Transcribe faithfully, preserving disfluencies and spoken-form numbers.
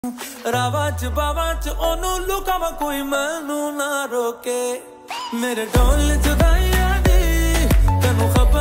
रावा च बावा च ओनू लुकावा कोई मैनू ना रोके मेरे ढोल जुदाइयां दी तेनू खबर